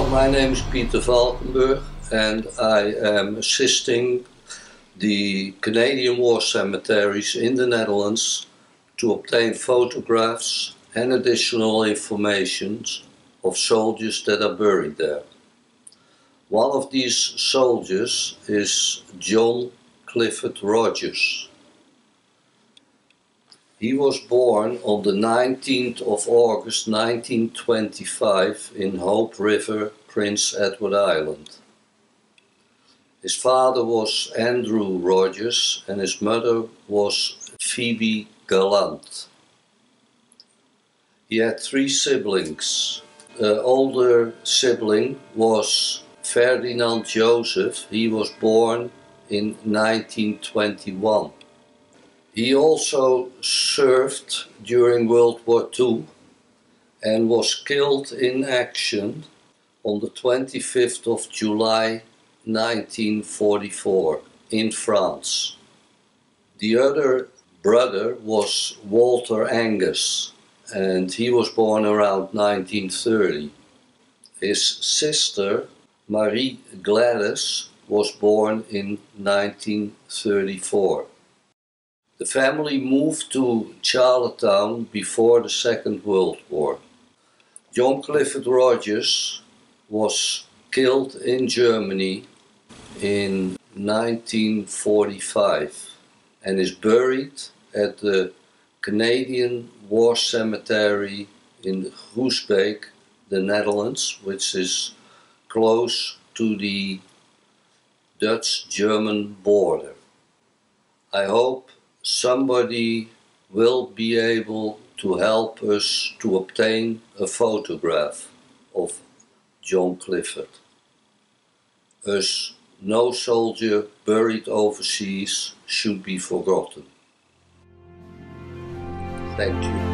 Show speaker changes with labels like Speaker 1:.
Speaker 1: My name is Peter Valkenburg and I am assisting the Canadian War Cemeteries in the Netherlands to obtain photographs and additional information of soldiers that are buried there. One of these soldiers is John Clifford Rogers. He was born on the 19th of August 1925 in Hope River, Prince Edward Island. His father was Andrew Rogers and his mother was Phoebe Gallant. He had 3 siblings. The older sibling was Ferdinand Joseph. He was born in 1921. He also served during World War II and was killed in action on the 25th of July 1944 in France. The other brother was Walter Angus and he was born around 1930. His sister Marie Gladys was born in 1934. The family moved to Charlottetown before the Second World War. John Clifford Rogers was killed in Germany in 1945 and is buried at the Canadian War Cemetery in Groesbeek, the Netherlands, which is close to the Dutch-German border. I hope somebody will be able to help us to obtain a photograph of John Clifford. As no soldier buried overseas should be forgotten. Thank you.